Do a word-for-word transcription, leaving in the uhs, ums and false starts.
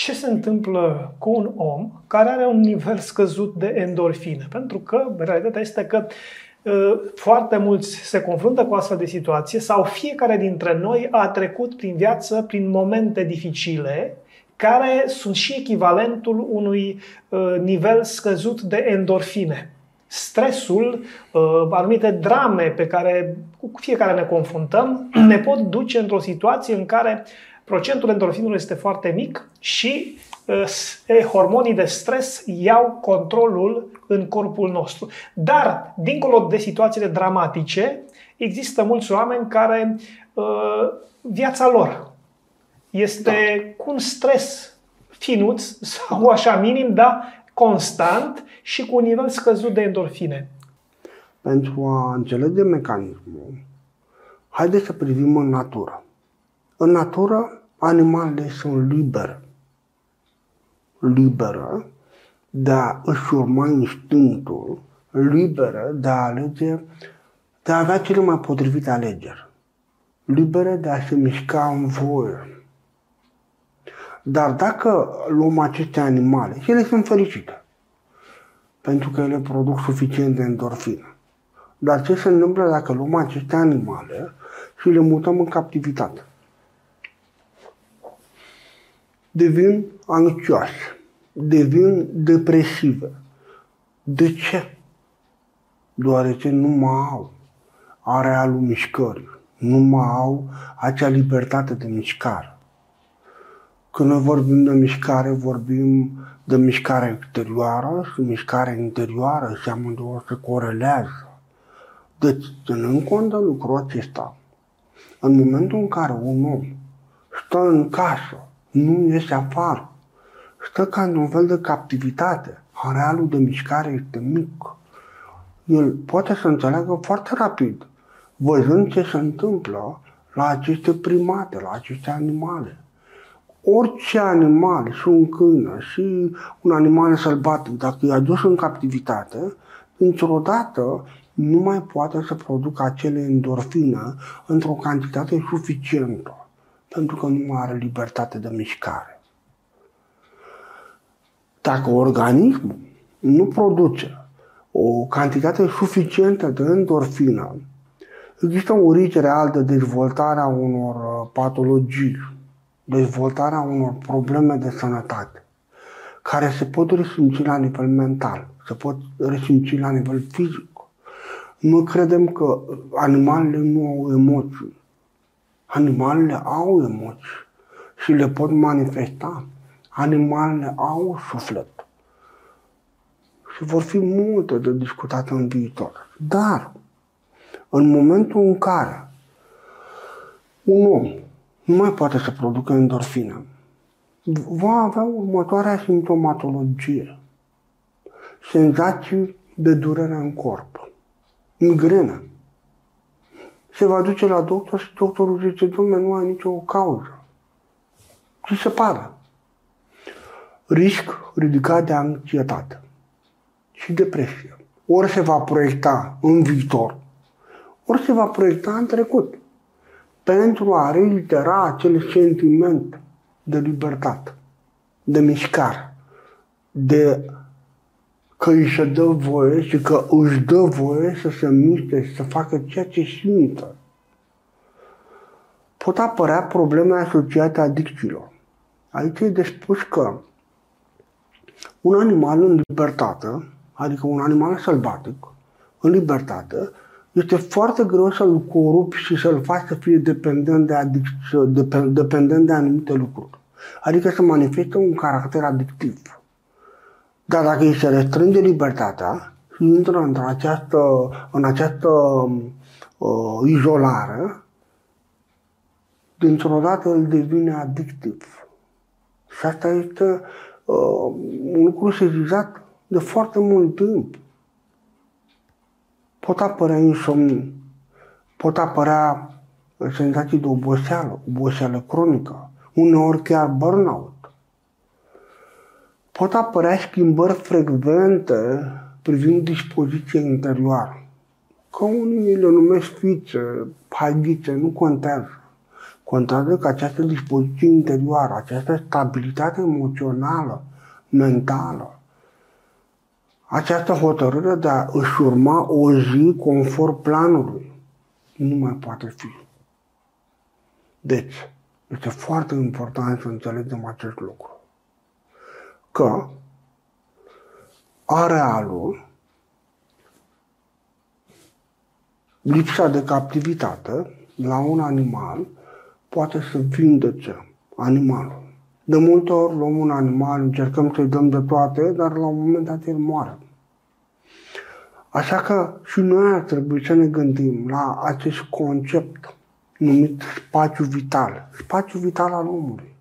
ce se întâmplă cu un om care are un nivel scăzut de endorfine. Pentru că realitatea este că foarte mulți se confruntă cu astfel de situație sau fiecare dintre noi a trecut prin viață prin momente dificile care sunt și echivalentul unui nivel scăzut de endorfine. Stresul, anumite drame pe care cu fiecare ne confruntăm ne pot duce într-o situație în care procentul endorfinelor este foarte mic și hormonii de stres iau controlul în corpul nostru. Dar, dincolo de situațiile dramatice, există mulți oameni care viața lor este da. cu un stres finuț sau așa minim, dar constant și cu un nivel scăzut de endorfine. Pentru a înțelege mecanismul, haideți să privim în natură. În natură, animalele sunt libere. Liberă de a își urma instinctul, liberă de a alege, de a avea cele mai potrivite alegeri, liberă de a se mișca în voie. Dar dacă luăm aceste animale, și ele sunt fericite, pentru că ele produc suficient de endorfină. Dar ce se întâmplă dacă luăm aceste animale și le mutăm în captivitate? Devin anxioase, devin depresive. De ce? Deoarece nu mai au arealul mișcării, nu mai au acea libertate de mișcare. Când noi vorbim de mișcare, vorbim de mișcare exterioară și mișcare interioară și amândouă se corelează. Deci, ținând cont de lucrul acesta, în momentul în care un om stă în casă, nu iese afară, stă ca într-un fel de captivitate, arealul de mișcare este mic, el poate să înțeleagă foarte rapid, văzând ce se întâmplă la aceste primate, la aceste animale. Orice animal, și un câine, și un animal sălbatic, dacă e adus în captivitate, dintr-o dată nu mai poate să producă acele endorfine într-o cantitate suficientă, pentru că nu mai are libertate de mișcare. Dacă organismul nu produce o cantitate suficientă de endorfină, există un risc real de dezvoltarea unor patologii, dezvoltarea unor probleme de sănătate, care se pot resimți la nivel mental, se pot resimți la nivel fizic. Noi credem că animalele nu au emoții. Animalele au emoții și le pot manifesta. Animalele au suflet. Și vor fi multe de discutat în viitor. Dar, în momentul în care un om nu mai poate să producă endorfină, va avea următoarea simptomatologie. Senzații de durere în corp, migrenă. Se va duce la doctor și doctorul zice, dom'le, nu ai nicio cauză. Și se pare. Risc ridicat de anxietate și depresie. Ori se va proiecta în viitor, ori se va proiecta în trecut, pentru a reitera acele sentimente de libertate, de mișcare, de că îi se dă voie și că își dă voie să se miște și să facă ceea ce simte. Pot apărea probleme asociate adicțiilor. Aici e de spus că un animal în libertate, adică un animal sălbatic, în libertate, este foarte greu să-l corupi și să-l faci să fie dependent de, adic- dependent de anumite lucruri. Adică să manifeste un caracter adictiv. Dar dacă îi se restrânge libertatea și intră în această, în această uh, izolare, dintr-o dată îl devine adictiv. Și asta este uh, un lucru sezizat de foarte mult timp. Pot apărea insomnii, pot apărea senzații de oboseală, oboseală cronică, uneori chiar burnout. Pot apărea schimbări frecvente privind dispoziția interioară. Că unii le numesc fițe, haidițe, nu contează. Contează că această dispoziție interioară, această stabilitate emoțională, mentală, această hotărâre de a își urma o zi conform planului, nu mai poate fi. Deci, este foarte important să înțelegem acest lucru. Că arealul, lipsa de captivitate la un animal poate să vindece animalul. De multe ori luăm un animal, încercăm să-i dăm de toate, dar la un moment dat el moare. Așa că și noi ar trebui să ne gândim la acest concept numit spațiu vital, spațiu vital al omului.